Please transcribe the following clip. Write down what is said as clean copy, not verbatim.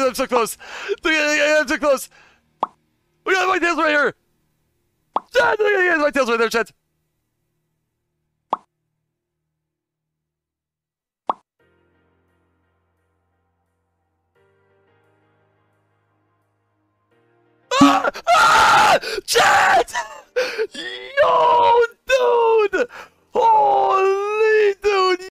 I'm so close. I'm so close. Look at my tail's right here. Shit, look at my tail's right there, shit.